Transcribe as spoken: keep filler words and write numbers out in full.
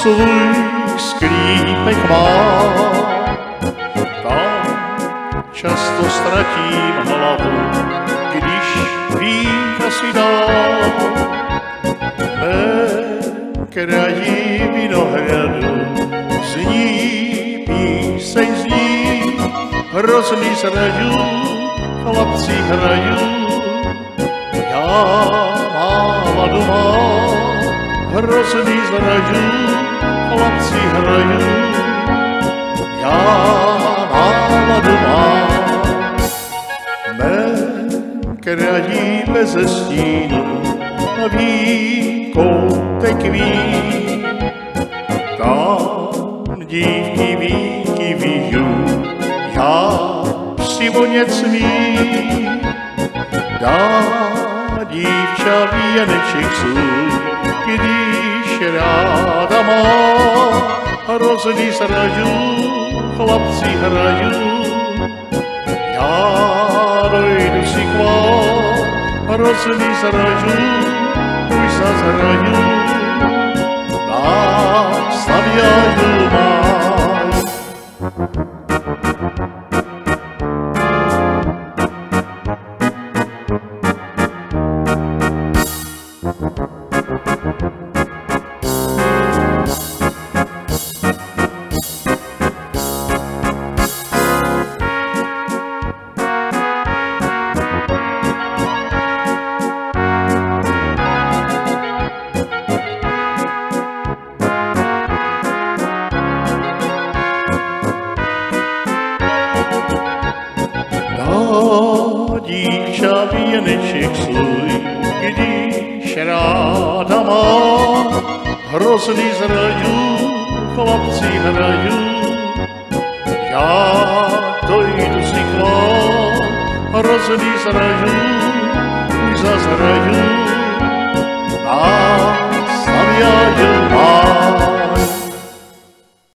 svůj sklípek mám. Tam často ztratím hlavu, když vína si dám. V kraji vinohradu zní píseň zní, hrozný zraju, chlapci hraju. Já náladu mám, hrozný zraju, chlapci hraju. Já náladu mám, v mém kraji beze stínu ví koutek ví. Tam dívky vínky vyjou, já si voněc mý. Dá dívča věneček svůj, když ráda má. Hrozný zraju, chlapci hraju. Já dojdu si k vám, hrozný zraju, už zas hraju. Nastavěju máj. Dívča věneček svůj, když ráda má. Hrozný zraju, chlapci hraju. Já dojdu si k vám, hrozný zraju.